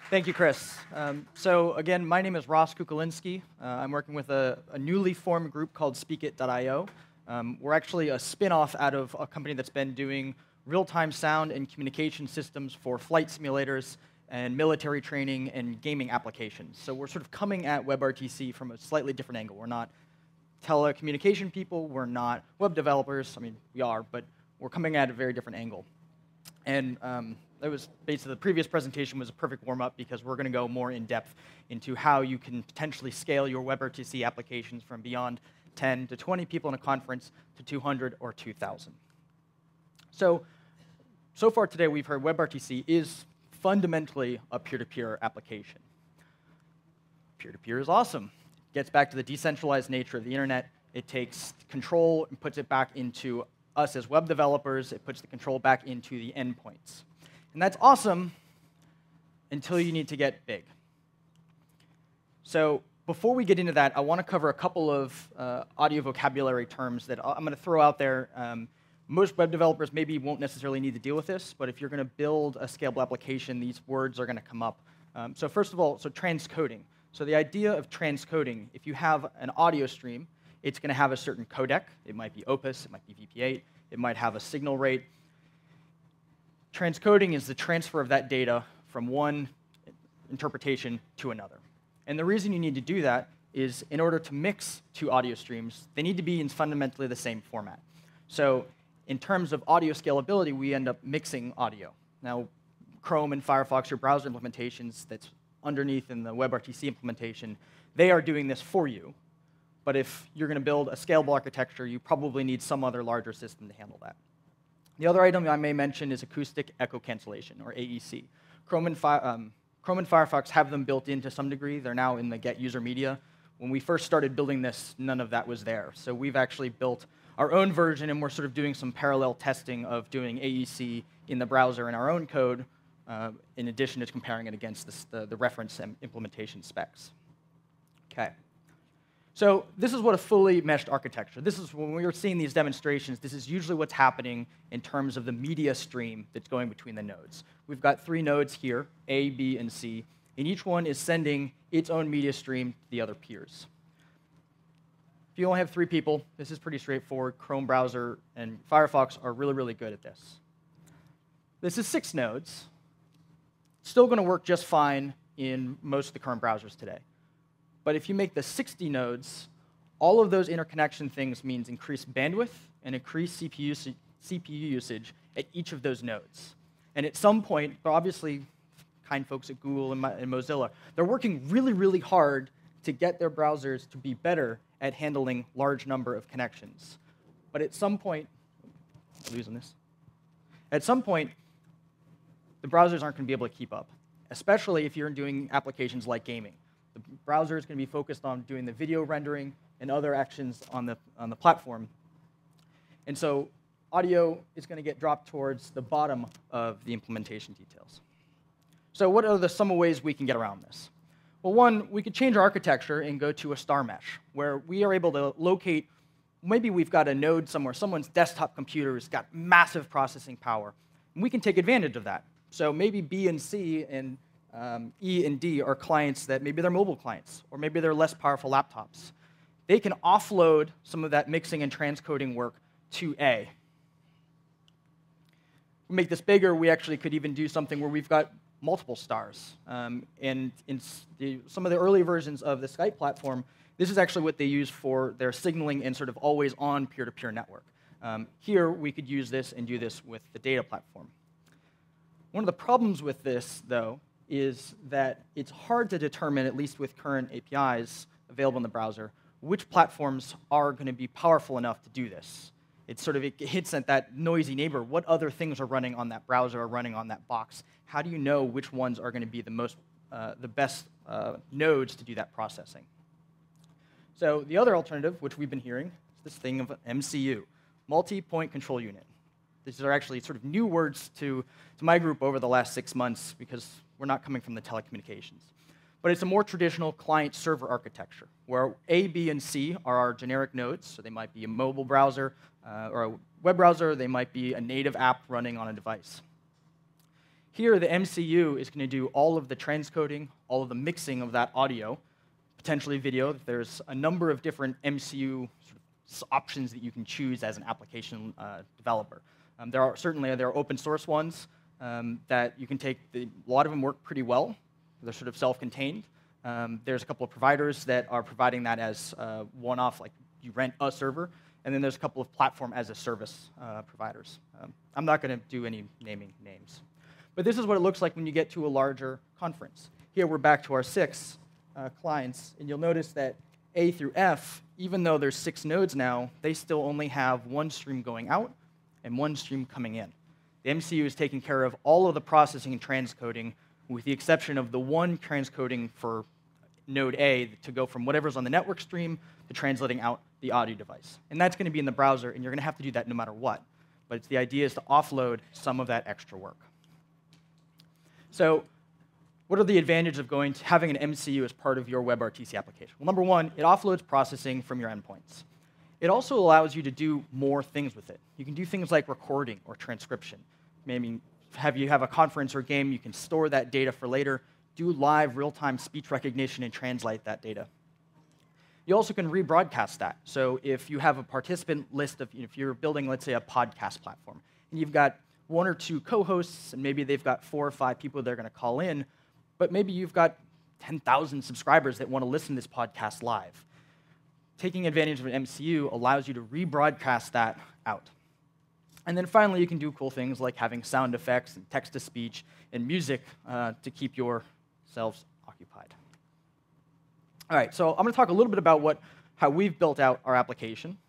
Thank you, Chris. So again, my name is Ross Kukulinski. I'm working with a newly formed group called SPEAKIT.io. We're actually a spin-off out of a company that's been doing real-time sound and communication systems for flight simulators and military training and gaming applications. So we're sort of coming at WebRTC from a slightly different angle. We're not telecommunication people. We're not web developers. I mean, we are, but we're coming at a very different angle. And that was basically the previous presentation was a perfect warm-up because we're going to go more in depth into how you can potentially scale your WebRTC applications from beyond 10 to 20 people in a conference to 200 or 2,000. So far today we've heard WebRTC is fundamentally a peer-to-peer application. Peer-to-peer is awesome. It gets back to the decentralized nature of the internet. It takes control and puts it back into us as web developers. It puts the control back into the endpoints. And that's awesome until you need to get big. So before we get into that, I want to cover a couple of audio vocabulary terms that I'm going to throw out there. Most web developers maybe won't necessarily need to deal with this, but if you're going to build a scalable application, these words are going to come up. So first of all, transcoding. So the idea of transcoding, if you have an audio stream, it's going to have a certain codec. It might be Opus, it might be VP8, it might have a signal rate. Transcoding is the transfer of that data from one interpretation to another. And the reason you need to do that is in order to mix two audio streams, they need to be in fundamentally the same format. So in terms of audio scalability, we end up mixing audio. Now, Chrome and Firefox, your browser implementations that's underneath in the WebRTC implementation, they are doing this for you. But if you're going to build a scalable architecture, you probably need some other larger system to handle that. The other item I may mention is acoustic echo cancellation, or AEC. Chrome and Firefox have them built in to some degree. They're now in the Get User Media. When we first started building this, none of that was there. So we've actually built our own version, and we're sort of doing some parallel testing of doing AEC in the browser in our own code, in addition to comparing it against the reference and implementation specs. Okay. So this is what a fully meshed architecture. This is when we were seeing these demonstrations, this is usually what's happening in terms of the media stream that's going between the nodes. We've got 3 nodes here, A, B, and C, and each one is sending its own media stream to the other peers. If you only have 3 people, this is pretty straightforward. Chrome browser and Firefox are really, really good at this. This is 6 nodes. Still going to work just fine in most of the current browsers today. But if you make the 60 nodes, all of those interconnection things means increased bandwidth and increased CPU usage at each of those nodes. And at some point, obviously, kind folks at Google and Mozilla, they're working really, really hard to get their browsers to be better at handling large number of connections. But at some point, losing this. At some point, the browsers aren't going to be able to keep up, especially if you're doing applications like gaming. The browser is going to be focused on doing the video rendering and other actions on the platform. And so audio is going to get dropped towards the bottom of the implementation details. So what are some ways we can get around this? Well, one, we could change our architecture and go to a star mesh, where we are able to locate, maybe we've got a node somewhere, someone's desktop computer has got massive processing power, and we can take advantage of that. So maybe B and C and E and D are clients that maybe they're mobile clients, or maybe they're less powerful laptops. They can offload some of that mixing and transcoding work to A. To make this bigger, we actually could even do something where we've got multiple stars. And in some of the early versions of the Skype platform, this is actually what they use for their signaling and sort of always-on peer-to-peer network. Here, we could use this and do this with the data platform. One of the problems with this, though, is that it's hard to determine, at least with current APIs available in the browser, which platforms are going to be powerful enough to do this. It hits at that noisy neighbor. What other things are running on that browser or running on that box? How do you know which ones are going to be the best nodes to do that processing? So the other alternative, which we've been hearing, is this thing of MCU, multi-point control unit. These are actually sort of new words to my group over the last 6 months because we're not coming from the telecommunications. But it's a more traditional client-server architecture, where A, B, and C are our generic nodes. So they might be a mobile browser or a web browser. They might be a native app running on a device. Here, the MCU is going to do all of the transcoding, all of the mixing of that audio, potentially video. There's a number of different MCU options that you can choose as an application developer. There are open source ones that you can take. A lot of them work pretty well. They're sort of self-contained. There's a couple of providers that are providing that as one-off, like you rent a server. And then there's a couple of platform as a service providers. I'm not going to do any naming names. But this is what it looks like when you get to a larger conference. Here we're back to our 6 clients, and you'll notice that A through F, even though there's 6 nodes now, they still only have 1 stream going out and 1 stream coming in. The MCU is taking care of all of the processing and transcoding, with the exception of the 1 transcoding for node A to go from whatever's on the network stream to translating out the audio device. And that's going to be in the browser, and you're going to have to do that no matter what. But the idea is to offload some of that extra work. So what are the advantages of having an MCU as part of your WebRTC application? Well, number 1, it offloads processing from your endpoints. It also allows you to do more things with it. You can do things like recording or transcription. Maybe you have a conference or game, you can store that data for later, do live real-time speech recognition and translate that data. You also can rebroadcast that. So if you have a participant list of, if you're building, let's say, a podcast platform, and you've got 1 or 2 co-hosts, and maybe they've got 4 or 5 people they're going to call in, but maybe you've got 10,000 subscribers that want to listen to this podcast live. Taking advantage of an MCU allows you to rebroadcast that out. And then finally, you can do cool things like having sound effects and text-to-speech and music to keep yourselves occupied. All right, so I'm going to talk a little bit about how we've built out our application.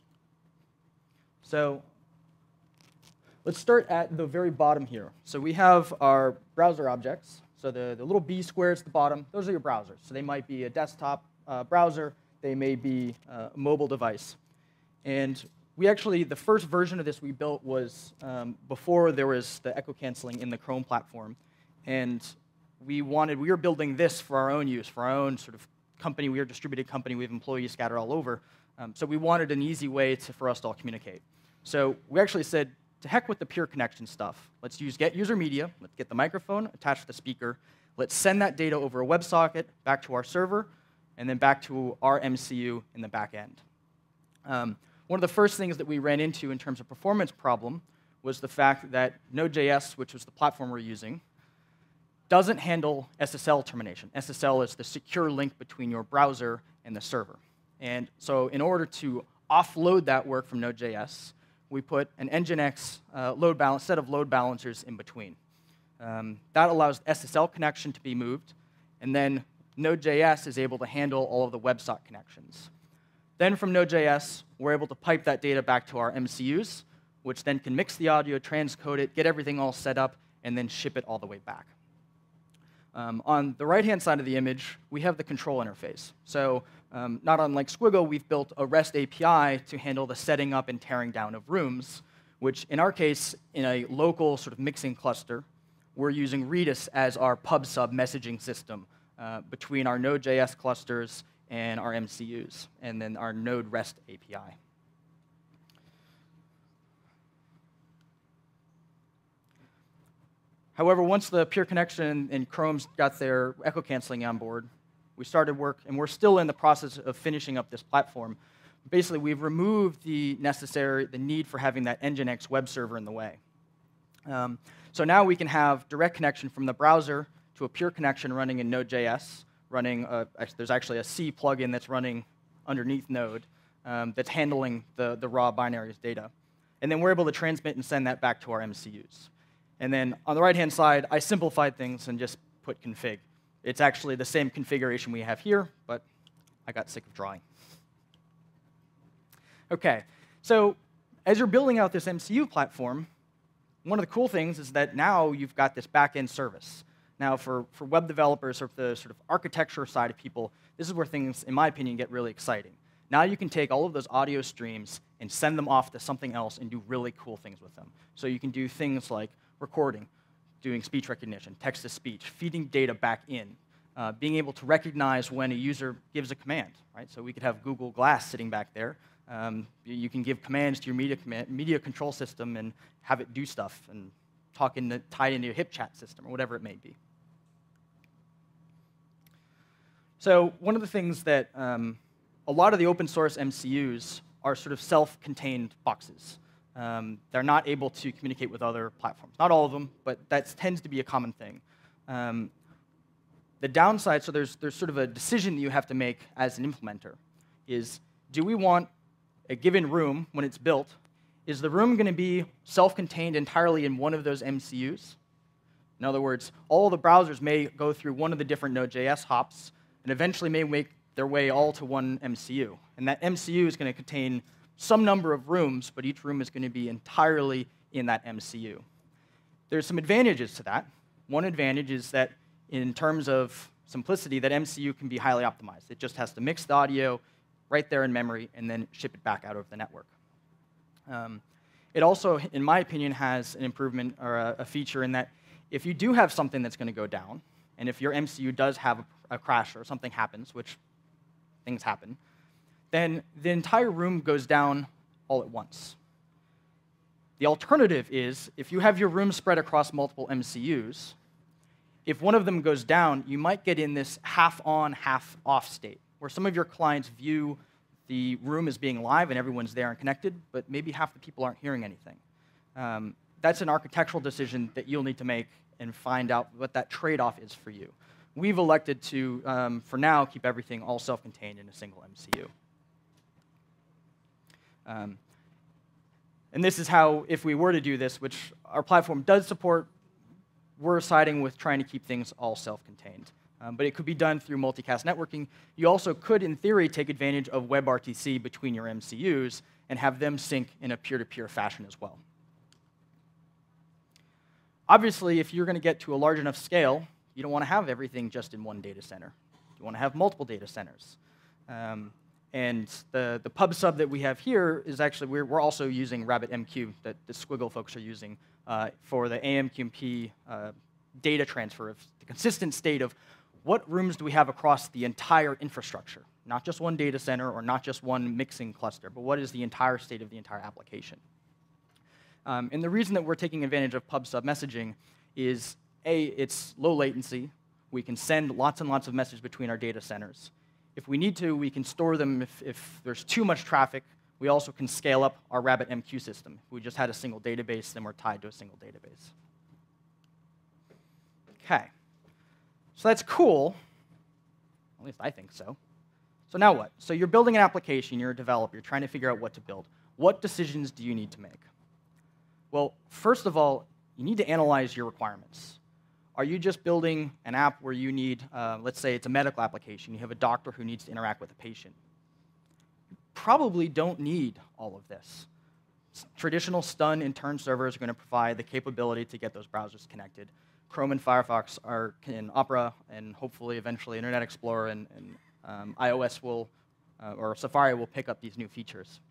So let's start at the very bottom here. So we have our browser objects. So the little B squares at the bottom, those are your browsers. So they might be a desktop browser. They may be a mobile device. And the first version of this we built was before there was the echo canceling in the Chrome platform. And we were building this for our own use, for our own sort of company. We are a distributed company. We have employees scattered all over. So we wanted an easy way for us to all communicate. So we actually said, to heck with the peer connection stuff. Let's get user media. Let's get the microphone attached to the speaker. Let's send that data over a WebSocket back to our server, and then back to our MCU in the back end. One of the first things that we ran into in terms of performance problem was the fact that Node.js, which was the platform we're using, doesn't handle SSL termination. SSL is the secure link between your browser and the server. And so in order to offload that work from Node.js, we put an Nginx set of load balancers in between. That allows SSL connection to be moved, and then Node.js is able to handle all of the WebSocket connections. Then from Node.js, we're able to pipe that data back to our MCUs, which then can mix the audio, transcode it, get everything all set up, and then ship it all the way back. On the right-hand side of the image, we have the control interface. So not unlike Squiggle, we've built a REST API to handle the setting up and tearing down of rooms, which in our case, in a local sort of mixing cluster, we're using Redis as our pub/sub messaging system between our Node.js clusters and our MCUs, and then our Node REST API. However, once the peer connection and Chrome's got their echo canceling on board, we started work, and we're still in the process of finishing up this platform. Basically, we've removed the need for having that Nginx web server in the way. So now we can have direct connection from the browser to a peer connection running in Node.js. There's actually a C plugin that's running underneath Node that's handling the raw binaries data. And then we're able to transmit and send that back to our MCUs. And then on the right-hand side, I simplified things and just put config. It's actually the same configuration we have here, but I got sick of drawing. OK, so as you're building out this MCU platform, one of the cool things is that now you've got this back-end service. Now, for web developers or the sort of architecture side of people, this is where things, in my opinion, get really exciting. Now you can take all of those audio streams and send them off to something else and do really cool things with them. So you can do things like recording, doing speech recognition, text-to-speech, feeding data back in, being able to recognize when a user gives a command. Right? So we could have Google Glass sitting back there. You can give commands to your media control system and have it do stuff. And tied into a hip chat system or whatever it may be. So one of the things that a lot of the open source MCUs are sort of self-contained boxes. They're not able to communicate with other platforms. Not all of them, but that tends to be a common thing. The downside, so there's sort of a decision that you have to make as an implementer, is do we want a given room, when it's built, is the room going to be self-contained entirely in one of those MCUs? In other words, all the browsers may go through one of the different Node.js hops and eventually may make their way all to one MCU. And that MCU is going to contain some number of rooms, but each room is going to be entirely in that MCU. There's some advantages to that. One advantage is that in terms of simplicity, that MCU can be highly optimized. It just has to mix the audio right there in memory and then ship it back out over the network. It also, in my opinion, has an improvement or a feature in that if you do have something that's going to go down, and if your MCU does have a crash or something happens, which things happen, then the entire room goes down all at once. The alternative is, if you have your room spread across multiple MCUs, if one of them goes down, you might get in this half-on, half-off state, where some of your clients view the room as being live and everyone's there and connected, but maybe half the people aren't hearing anything. That's an architectural decision that you'll need to make and find out what that trade-off is for you. We've elected to, for now, keep everything all self-contained in a single MCU. And this is how, if we were to do this, which our platform does support, we're siding with trying to keep things all self-contained. But it could be done through multicast networking. You also could, in theory, take advantage of WebRTC between your MCUs and have them sync in a peer-to-peer fashion as well. Obviously, if you're going to get to a large enough scale, you don't want to have everything just in one data center. You want to have multiple data centers. And the pub sub that we have here is actually, we're also using RabbitMQ that the Squiggle folks are using for the AMQP data transfer of the consistent state of what rooms do we have across the entire infrastructure, not just one data center or not just one mixing cluster, but what is the entire state of the entire application. And the reason that we're taking advantage of pub sub messaging is, A, it's low latency. We can send lots and lots of messages between our data centers. If we need to, we can store them if there's too much traffic. We also can scale up our RabbitMQ system. If we just had a single database, then we're tied to a single database. OK. So that's cool. At least I think so. So now what? So you're building an application. You're a developer. You're trying to figure out what to build. What decisions do you need to make? Well, first of all, you need to analyze your requirements. Are you just building an app where you need, let's say it's a medical application. You have a doctor who needs to interact with a patient. You probably don't need all of this. Traditional stun intern servers are going to provide the capability to get those browsers connected. Chrome and Firefox are in Opera, and hopefully eventually Internet Explorer and iOS will, or Safari will pick up these new features.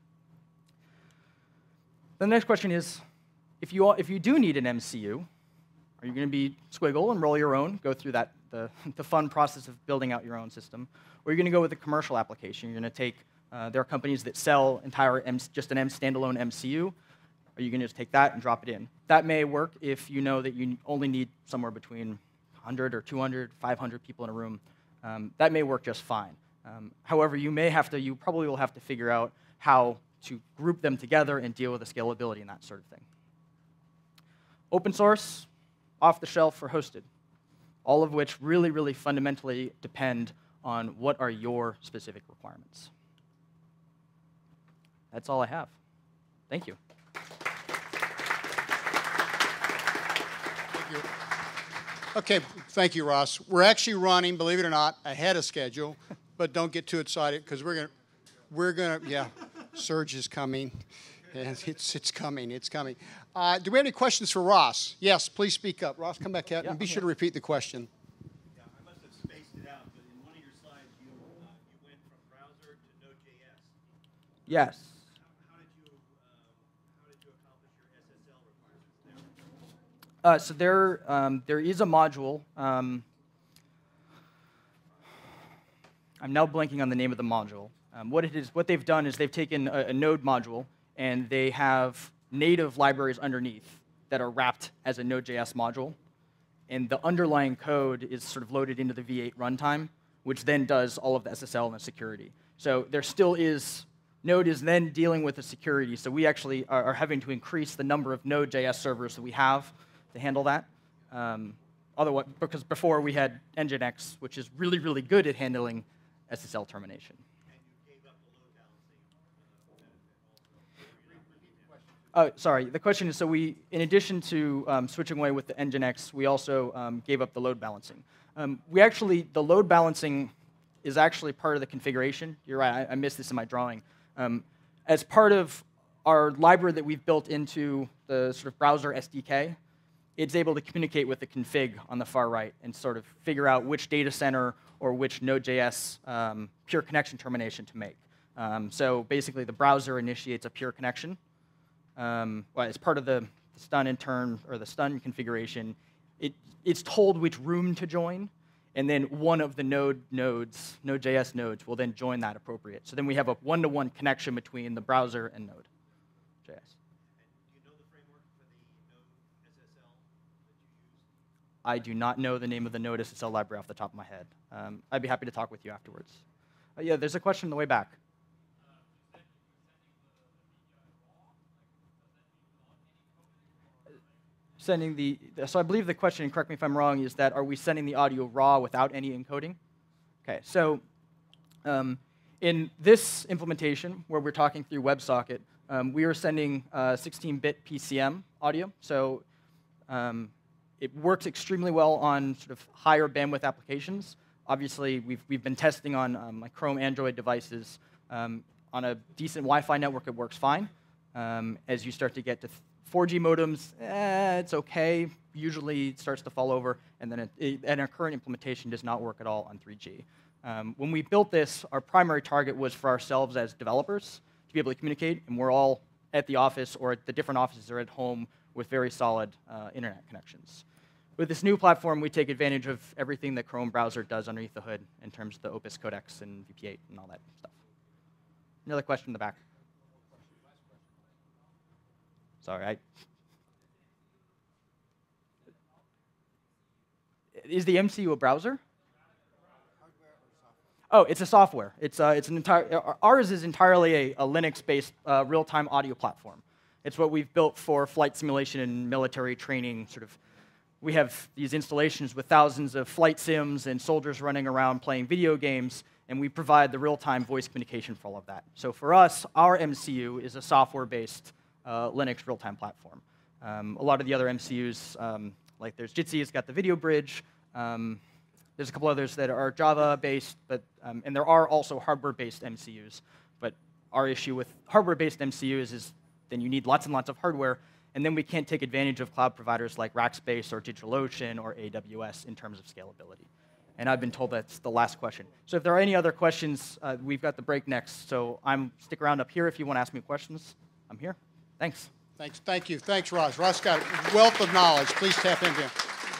The next question is, if you do need an MCU, are you going to be Squiggle and roll your own, go through that the fun process of building out your own system, or are you going to go with a commercial application? You're going to take, there are companies that sell just an standalone MCU. Are you going to just take that and drop it in? That may work if you know that you only need somewhere between 100 or 200, 500 people in a room. That may work just fine. However, you probably will have to figure out how to group them together and deal with the scalability and that sort of thing. Open source, off the shelf, or hosted, all of which really, really fundamentally depend on what are your specific requirements. That's all I have. Thank you. Thank you. OK, thank you, Ross. We're actually running, believe it or not, ahead of schedule, but don't get too excited because we're gonna, yeah, Surge is coming. It's coming. It's coming. Do we have any questions for Ross? Yes, please speak up. Ross, come back out and be sure to repeat the question. Yeah, I must have spaced it out, but in one of your slides, you went from browser to Node.js. Yes. How did you accomplish your SSL requirements there? So there is a module. I'm now blanking on the name of the module. What they've done is they've taken a Node module, and they have native libraries underneath that are wrapped as a Node.js module. And the underlying code is sort of loaded into the V8 runtime, which then does all of the SSL and the security. So there still is, Node is then dealing with the security. So we actually are having to increase the number of Node.js servers that we have to handle that. Otherwise, because before we had Nginx, which is really, really good at handling SSL termination. Sorry, the question is, so we, in addition to switching away with the Nginx, we also gave up the load balancing. The load balancing is actually part of the configuration. You're right, I missed this in my drawing. As part of our library that we've built into the sort of browser SDK, it's able to communicate with the config on the far right and sort of figure out which data center or which Node.js pure connection termination to make. So basically, the browser initiates a pure connection. Well, as part of the stun intern or the stun configuration, it's told which room to join, and then one of the Node.js nodes will then join that appropriate. So then we have a one-to-one connection between the browser and Node.js. And do you know the framework for the Node SSL that you use? I do not know the name of the Node SSL library off the top of my head. I'd be happy to talk with you afterwards. Yeah, there's a question on the way back. So I believe the question, and correct me if I'm wrong, is that are we sending the audio raw without any encoding? Okay, so in this implementation, where we're talking through WebSocket, we are sending 16-bit PCM audio. So it works extremely well on sort of higher bandwidth applications. Obviously, we've been testing on like Chrome Android devices. On a decent Wi-Fi network, it works fine. As you start to get to 4G modems, it's okay. Usually it starts to fall over, and then and our current implementation does not work at all on 3G. When we built this, our primary target was for ourselves as developers to be able to communicate, and we're all at the office or at the different offices or at home with very solid internet connections. With this new platform, we take advantage of everything that Chrome browser does underneath the hood in terms of the Opus codecs and VP8 and all that stuff. Another question in the back. Sorry, is the MCU a browser? Oh, it's a software. It's an entire. Ours is entirely a Linux-based real-time audio platform. It's what we've built for flight simulation and military training. Sort of, we have these installations with thousands of flight sims and soldiers running around playing video games, and we provide the real-time voice communication for all of that. So for us, our MCU is a software-based Linux real-time platform. A lot of the other MCUs, like there's Jitsi, it's got the video bridge. There's a couple others that are Java-based, but and there are also hardware-based MCUs. But our issue with hardware-based MCUs is then you need lots and lots of hardware, and then we can't take advantage of cloud providers like Rackspace or DigitalOcean or AWS in terms of scalability. And I've been told that's the last question. So if there are any other questions, we've got the break next. So stick around up here if you want to ask me questions. I'm here. Thanks. Thank you. Thanks, Ross. Ross got a wealth of knowledge. Please tap into him.